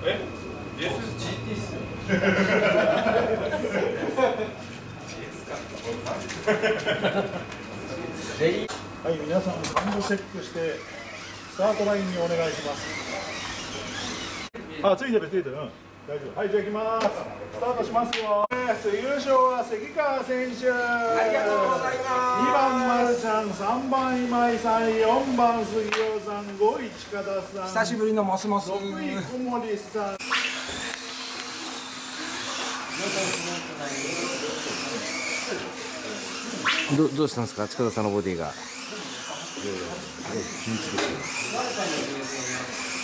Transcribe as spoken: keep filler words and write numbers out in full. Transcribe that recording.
え ジーエス ジーティー っすよ。 はい、皆さん感度チェックしてスタートラインにお願いします。あ、ついてるついてる、うん、大丈夫。はい、じゃあ行きます。スタートしますよ。優勝は関川選手。 ありがとうございます。 にばんまるちゃん、さんばん今井さん、よんばん杉尾さん、ごい近田さん、 久しぶりのモスモス。 ろくい小森さん。 どどうしたんですか、近田さんのボディが。秘密ですよ。